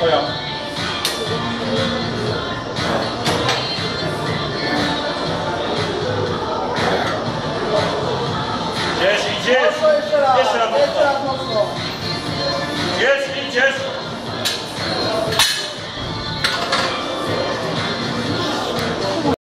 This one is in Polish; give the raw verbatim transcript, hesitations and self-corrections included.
Twoja. Idziesz, idziesz! Mocno jeszcze raz, Jeszcze raz jeszcze raz mocno. Idziesz, idziesz!